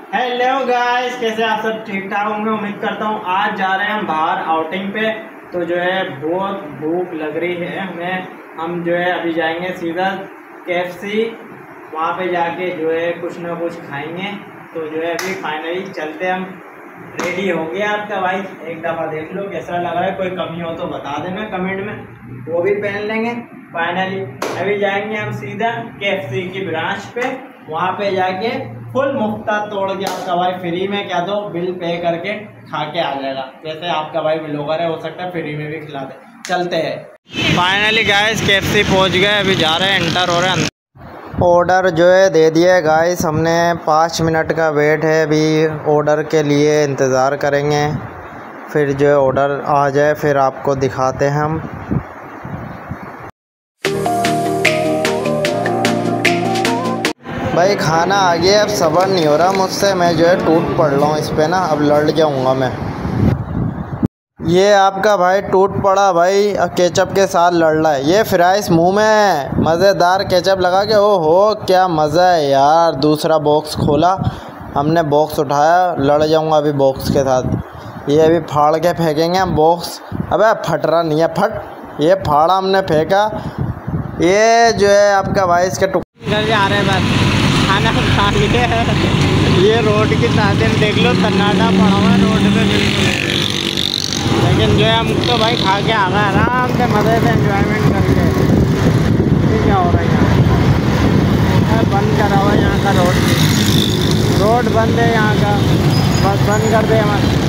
Hello guys, कैसे आप सब ठीक ठाक होंगे। उम्मीद करता हूँ। आज जा रहे हैं हम बाहर आउटिंग पे। तो जो है बहुत भूख लग रही है हमें। हम जो है अभी जाएंगे सीधा KFC, वहाँ पे जाके जो है कुछ ना कुछ खाएंगे। तो जो है अभी फाइनली चलते हम। रेडी हो गया आपका भाई, एक दफ़ा देख लो कैसा लग रहा है। कोई कमी हो तो बता देना कमेंट में, वो भी पहन लेंगे। फाइनली अभी जाएंगे हम सीधा KFC की ब्रांच पे। वहाँ पे जाके फुल मुफ्ता तोड़ के आपका भाई फ्री में क्या दो बिल पे करके खा के आ जाएगा। जैसे आपका भाई ब्लॉगर है, हो सकता है फ्री में भी खिला दे। चलते हैं। फाइनली गाइस KFC पहुँच गए। अभी जा रहे हैं, एंटर हो रहे हैं। ऑर्डर जो है दे दिया गाइस हमने। 5 मिनट का वेट है, अभी ऑर्डर के लिए इंतज़ार करेंगे। फिर जो है ऑर्डर आ जाए फिर आपको दिखाते हैं हम। भाई खाना आ गया, अब सब्र नहीं हो रहा मुझसे। मैं जो है टूट पड़ रहा हूँ इस पे ना, अब लड़ जाऊँगा मैं। ये आपका भाई टूट पड़ा भाई, केचप के साथ लड़ रहा है। ये फ्राइस मुंह में है, मज़ेदार केचप लगा के। ओ हो क्या मज़ा है यार। दूसरा बॉक्स खोला हमने, बॉक्स उठाया, लड़ जाऊँगा अभी बॉक्स के साथ। ये अभी फाड़ के फेंकेंगे हम बॉक्स। अबे फट रहा नहीं है, फट। ये फाड़ा हमने फेंका। ये जो है आपका भाई इसके टुकड़े जा रहे हैं बस। खाना खा लिए। ये रोड की साइड देख लो, सन्नाटा पड़ा हुआ है रोड पे बिल्कुल। लेकिन जो है हम तो भाई खा के आ गए आराम से, मज़े से एंजॉयमेंट करके। ये क्या हो रहा है यहाँ, बंद करा हुआ है यहाँ का रोड बंद है यहाँ का। बस बंद कर दे मत।